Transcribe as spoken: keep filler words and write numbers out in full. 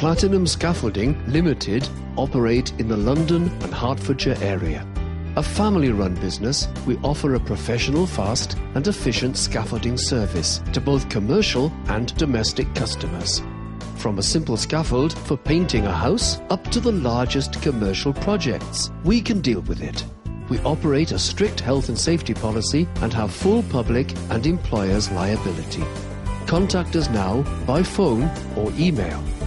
Platinum Scaffolding Limited operate in the London and Hertfordshire area. A family-run business, we offer a professional, fast and efficient scaffolding service to both commercial and domestic customers. From a simple scaffold for painting a house up to the largest commercial projects, we can deal with it. We operate a strict health and safety policy and have full public and employers' liability. Contact us now by phone or email.